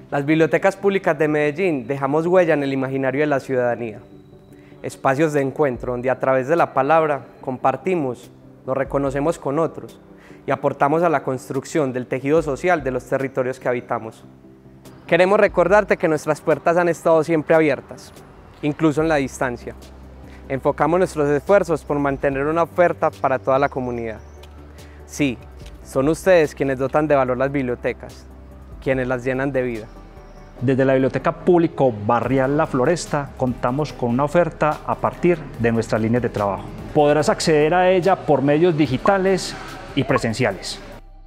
Las bibliotecas públicas de Medellín dejamos huella en el imaginario de la ciudadanía. Espacios de encuentro donde a través de la palabra compartimos, nos reconocemos con otros y aportamos a la construcción del tejido social de los territorios que habitamos. Queremos recordarte que nuestras puertas han estado siempre abiertas, incluso en la distancia. Enfocamos nuestros esfuerzos por mantener una oferta para toda la comunidad. Sí, son ustedes quienes dotan de valor las bibliotecas, quienes las llenan de vida. Desde la Biblioteca Público Barrial La Floresta contamos con una oferta a partir de nuestras líneas de trabajo. Podrás acceder a ella por medios digitales y presenciales.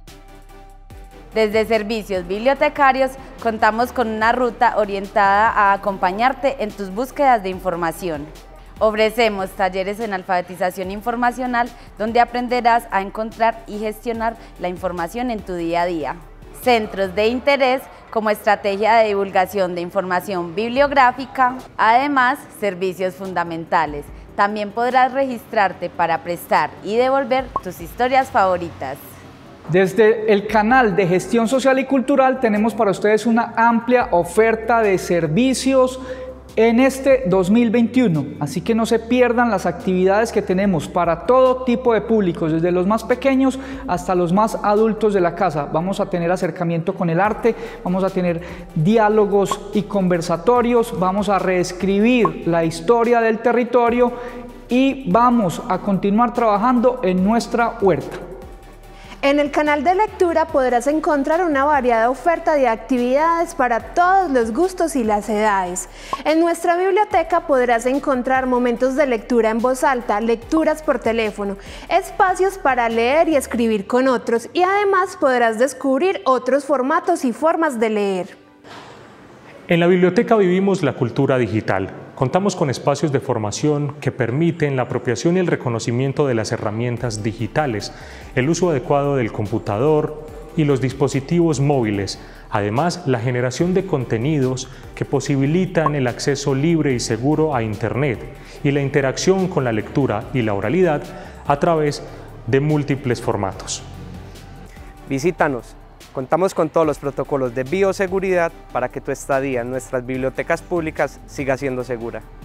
Desde Servicios Bibliotecarios contamos con una ruta orientada a acompañarte en tus búsquedas de información. Ofrecemos talleres en alfabetización informacional donde aprenderás a encontrar y gestionar la información en tu día a día. Centros de interés como estrategia de divulgación de información bibliográfica, además servicios fundamentales. También podrás registrarte para prestar y devolver tus historias favoritas. Desde el canal de Gestión Social y Cultural tenemos para ustedes una amplia oferta de servicios en este 2021, así que no se pierdan las actividades que tenemos para todo tipo de públicos, desde los más pequeños hasta los más adultos de la casa. Vamos a tener acercamiento con el arte, vamos a tener diálogos y conversatorios, vamos a reescribir la historia del territorio y vamos a continuar trabajando en nuestra huerta. En el canal de lectura podrás encontrar una variada oferta de actividades para todos los gustos y las edades. En nuestra biblioteca podrás encontrar momentos de lectura en voz alta, lecturas por teléfono, espacios para leer y escribir con otros y además podrás descubrir otros formatos y formas de leer. En la biblioteca vivimos la cultura digital. Contamos con espacios de formación que permiten la apropiación y el reconocimiento de las herramientas digitales, el uso adecuado del computador y los dispositivos móviles, además la generación de contenidos que posibilitan el acceso libre y seguro a Internet y la interacción con la lectura y la oralidad a través de múltiples formatos. Visítanos. Contamos con todos los protocolos de bioseguridad para que tu estadía en nuestras bibliotecas públicas siga siendo segura.